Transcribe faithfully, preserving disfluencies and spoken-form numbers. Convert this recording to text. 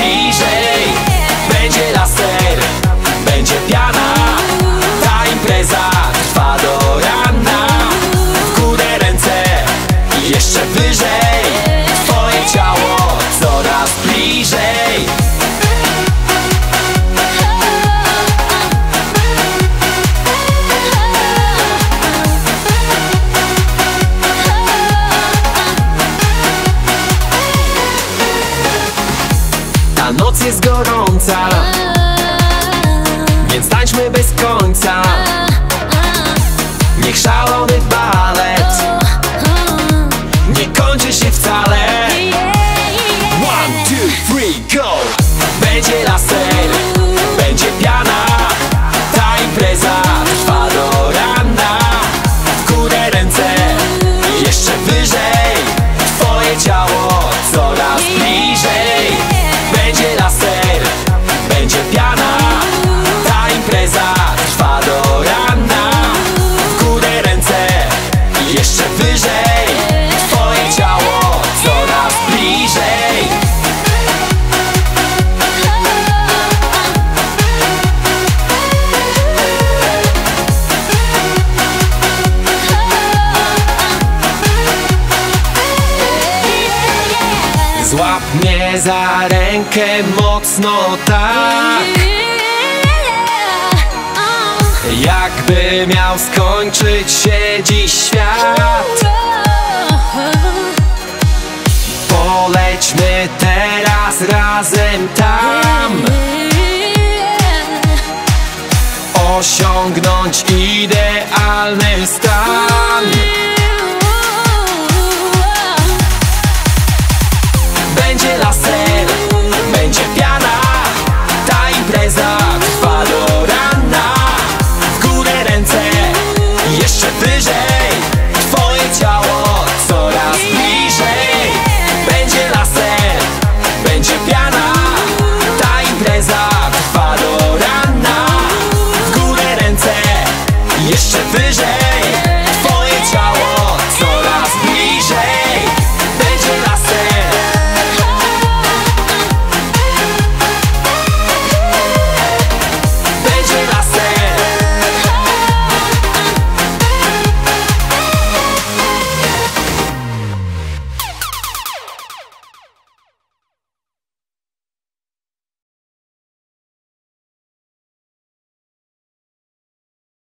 bliżej. Będzie laser, będzie piana, ta impreza trwa do rana. W górę ręce i jeszcze wyżej, twoje ciało coraz bliżej. Ta noc jest gorąca, więc tańczmy bez końca. Niech szalony balet nie kończy się wcale. One, two, three, go! Będzie laser, będzie piana, ta impreza trwa do rana. W górę ręce i jeszcze wyżej, twoje ciało coraz bliżej. Będzie laser, będzie piana, ta impreza trwa do rana. W górę ręce i jeszcze wyżej, twoje ciało coraz bliżej. Złap mnie za rękę mocno tak, jakby miał skończyć się dziś świat. Polećmy teraz razem tam, osiągnąć idealny stan.